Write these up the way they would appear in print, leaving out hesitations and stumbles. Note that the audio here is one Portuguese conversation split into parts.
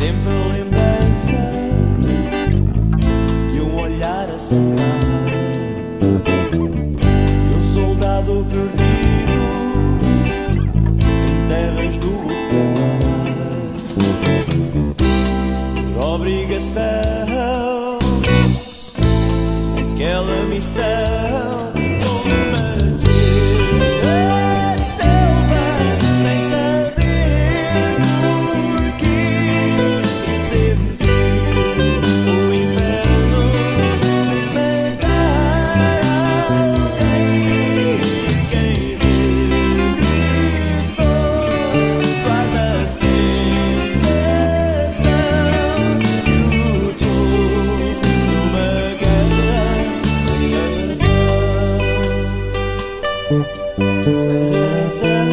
sempre a lembrança e um olhar a sangrar. E um soldado perdido em terras do ultramar. Por obrigação, aquela missão sem razão,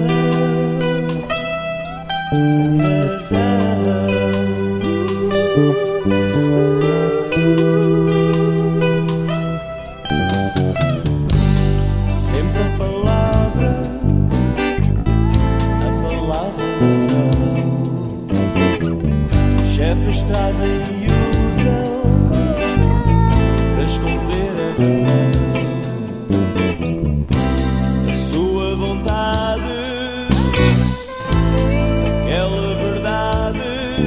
sem razão. Sempre a palavra nação. Os chefes trazem e usam para esconder a razão. Aquela verdade,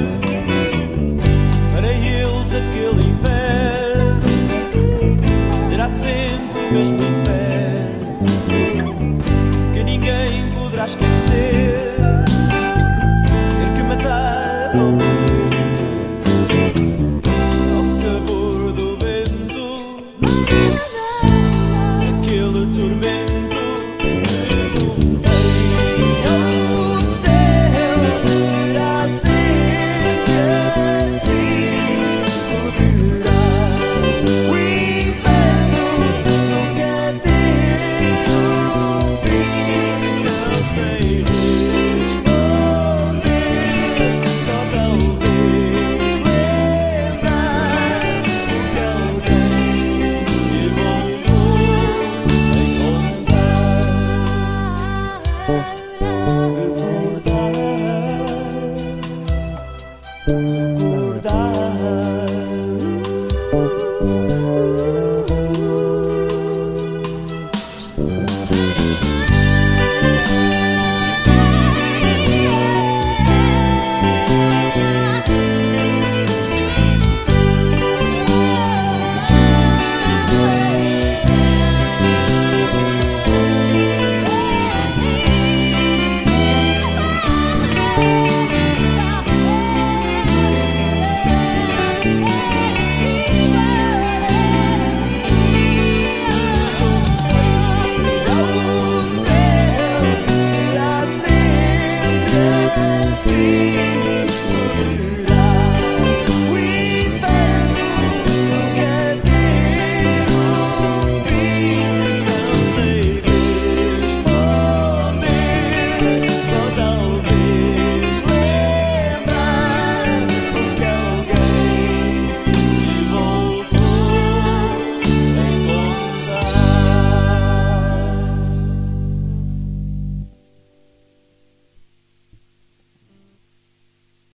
para eles aquele inferno será sempre o mesmo inferno que ninguém poderá esquecer. Ter que matar ao morrer, ao sabor do vento, aquele tormento. Recordar